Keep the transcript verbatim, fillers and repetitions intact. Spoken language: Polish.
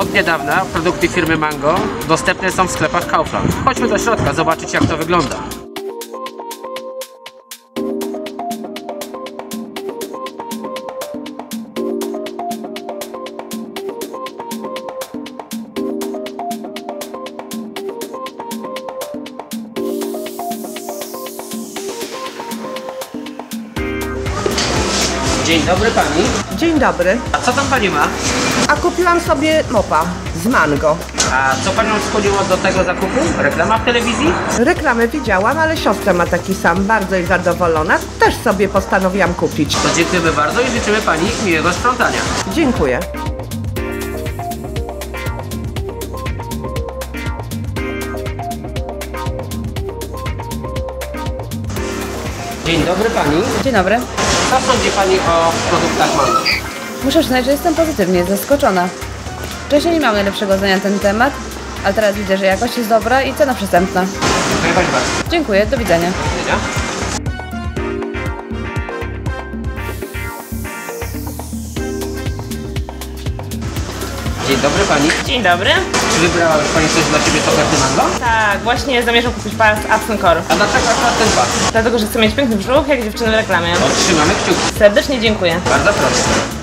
Od niedawna produkty firmy Mango dostępne są w sklepach Kaufland. Chodźmy do środka zobaczyć, jak to wygląda. Dzień dobry pani. Dzień dobry. A co tam pani ma? A kupiłam sobie mopa z Mango. A co panią skłoniło do tego zakupu? Reklama w telewizji? Reklamę widziałam, ale siostra ma taki sam, bardzo jest zadowolona. Też sobie postanowiłam kupić. To dziękujemy bardzo i życzymy pani miłego sprzątania. Dziękuję. Dzień dobry pani. Dzień dobry. Co sądzi pani o produktach Mango? Muszę przyznać, że jestem pozytywnie zaskoczona. Wcześniej nie miałam najlepszego zdania na ten temat, ale teraz widzę, że jakość jest dobra i cena przystępna. Dziękuję pani bardzo. Dziękuję, do widzenia. Do widzenia. Dzień dobry pani. Dzień dobry. Czy wybrała już pani coś dla siebie z oferty Mango? Tak, właśnie zamierzam kupić pas Absent Core. A dlaczego akurat ten pas? Dlatego, że chcę mieć piękny brzuch, jak dziewczyny w reklamie. Otrzymamy kciuki. Serdecznie dziękuję. Bardzo proszę.